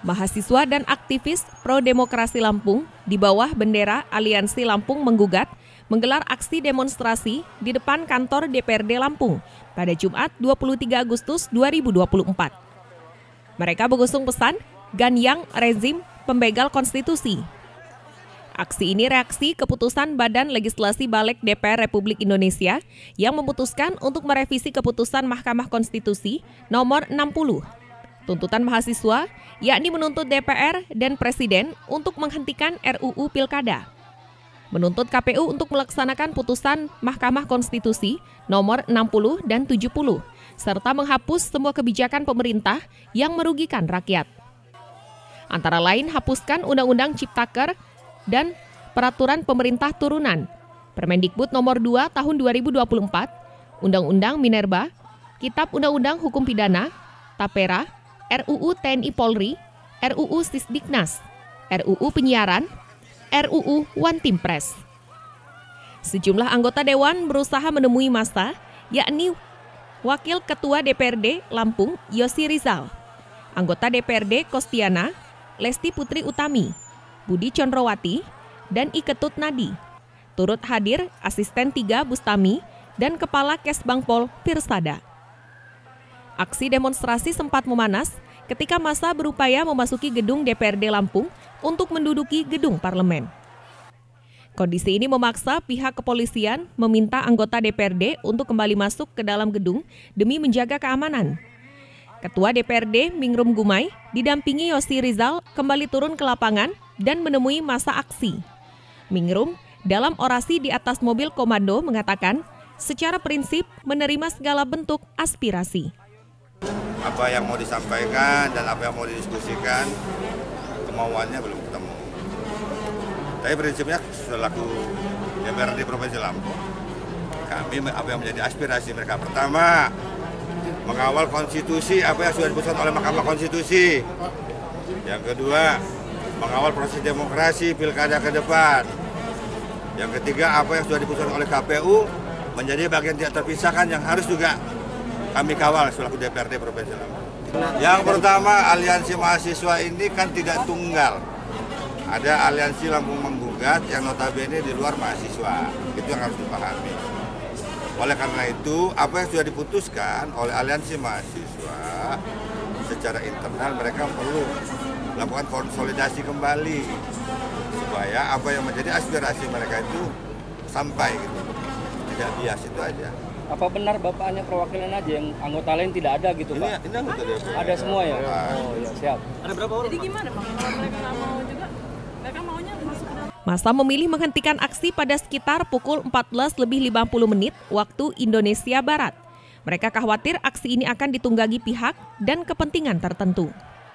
Mahasiswa dan aktivis pro-demokrasi Lampung di bawah bendera Aliansi Lampung Menggugat menggelar aksi demonstrasi di depan kantor DPRD Lampung pada Jumat 23 Agustus 2024. Mereka mengusung pesan Ganyang rezim pembegal konstitusi. Aksi ini reaksi keputusan Badan Legislasi Balik DPR Republik Indonesia yang memutuskan untuk merevisi keputusan Mahkamah Konstitusi nomor 60. Tuntutan mahasiswa yakni menuntut DPR dan Presiden untuk menghentikan RUU Pilkada. Menuntut KPU untuk melaksanakan putusan Mahkamah Konstitusi nomor 60 dan 70, serta menghapus semua kebijakan pemerintah yang merugikan rakyat. Antara lain hapuskan Undang-Undang Ciptaker dan Peraturan Pemerintah Turunan, Permendikbud nomor 2 tahun 2024, Undang-Undang Minerba, Kitab Undang-Undang Hukum Pidana, Tapera, RUU TNI Polri, RUU Sisdiknas, RUU Penyiaran, RUU One Team Press. Sejumlah anggota Dewan berusaha menemui massa, yakni Wakil Ketua DPRD Lampung Yosi Rizal, anggota DPRD Kostiana, Lesti Putri Utami, Budi Condrowati, dan Iketut Nadi. Turut hadir Asisten 3 Bustami dan Kepala Kesbangpol Pirsada. Aksi demonstrasi sempat memanas ketika massa berupaya memasuki gedung DPRD Lampung untuk menduduki gedung parlemen. Kondisi ini memaksa pihak kepolisian meminta anggota DPRD untuk kembali masuk ke dalam gedung demi menjaga keamanan. Ketua DPRD Mingrum Gumai didampingi Yosi Rizal kembali turun ke lapangan dan menemui massa aksi. Mingrum dalam orasi di atas mobil komando mengatakan secara prinsip menerima segala bentuk aspirasi. Apa yang mau disampaikan dan apa yang mau didiskusikan, kemauannya belum ketemu. Tapi prinsipnya selaku DPRD Provinsi Lampung, kami apa yang menjadi aspirasi mereka. Pertama, mengawal konstitusi apa yang sudah diputuskan oleh Mahkamah Konstitusi. Yang kedua, mengawal proses demokrasi pilkada ke depan. Yang ketiga, apa yang sudah diputuskan oleh KPU menjadi bagian tidak terpisahkan yang harus juga kami kawal selaku DPRD Provinsi Lampung. Yang pertama, aliansi mahasiswa ini kan tidak tunggal. Ada aliansi Lampung Menggugat yang notabene di luar mahasiswa. Itu yang harus dipahami. Oleh karena itu, apa yang sudah diputuskan oleh aliansi mahasiswa secara internal mereka perlu melakukan konsolidasi kembali supaya apa yang menjadi aspirasi mereka itu sampai gitu. Tidak bias itu aja. Apa benar Bapak hanya perwakilan aja yang anggota lain tidak ada gitu Pak? Ini anggota DPR. Ada semua ya? Oh ya siap. Ada berapa orang? Jadi gimana Pak? Kalau mereka nggak mau juga, mereka maunya masuk ke dalam. Massa memilih menghentikan aksi pada sekitar pukul 14.50 waktu Indonesia Barat. Mereka khawatir aksi ini akan ditunggangi pihak dan kepentingan tertentu.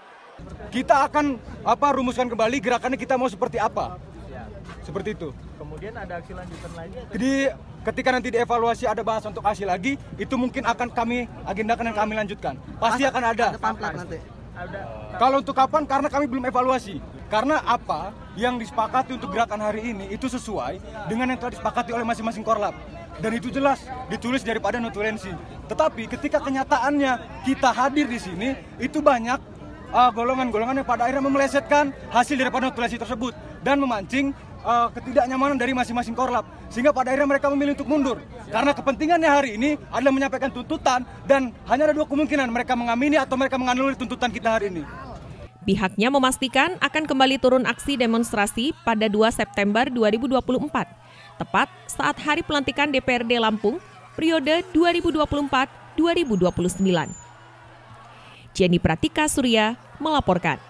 Kita akan rumuskan kembali gerakannya kita mau seperti apa. Seperti itu. Kemudian ada aksi lanjutan lainnya. Jadi ketika nanti dievaluasi ada bahas untuk aksi lagi, itu mungkin akan kami agendakan dan kami lanjutkan. Pasti akan ada. Nanti. Kalau untuk kapan? Karena kami belum evaluasi. Karena apa yang disepakati untuk gerakan hari ini itu sesuai dengan yang telah disepakati oleh masing-masing korlap. Dan itu jelas ditulis daripada notulensi. Tetapi ketika kenyataannya kita hadir di sini, itu banyak golongan-golongan yang pada akhirnya memelesetkan hasil daripada notulensi tersebut dan memancing ketidaknyamanan dari masing-masing korlap, sehingga pada akhirnya mereka memilih untuk mundur karena kepentingannya hari ini adalah menyampaikan tuntutan dan hanya ada dua kemungkinan, mereka mengamini atau mereka menganulir tuntutan kita hari ini. Pihaknya memastikan akan kembali turun aksi demonstrasi pada 2 September 2024, tepat saat hari pelantikan DPRD Lampung periode 2024-2029. Jenny Pratika Surya melaporkan.